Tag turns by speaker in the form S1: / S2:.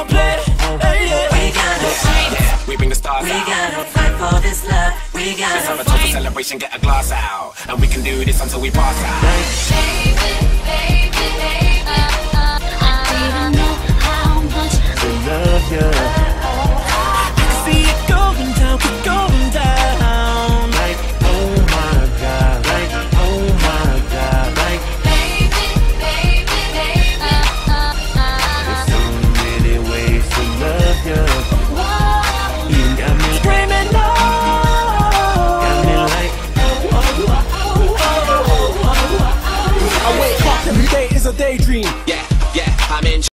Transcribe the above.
S1: don't play.
S2: We gotta fight.
S3: We bring the stars
S2: We
S3: out.
S2: gotta fight for this love. We
S3: Let's
S2: gotta
S3: have a total
S2: fight.
S3: celebration, get a glass out. And we can do this until we pass out.
S4: Baby, baby, baby, I didn't know how much
S1: To love you. I can see it going down, keep going down. Like, oh my God, like, oh my God, like,
S4: baby, baby, baby,
S1: there's so many ways to love you.
S4: whoa.
S1: You got me screaming no. Got me like,
S5: I wake up every day is a daydream.
S3: Yeah, I'm in.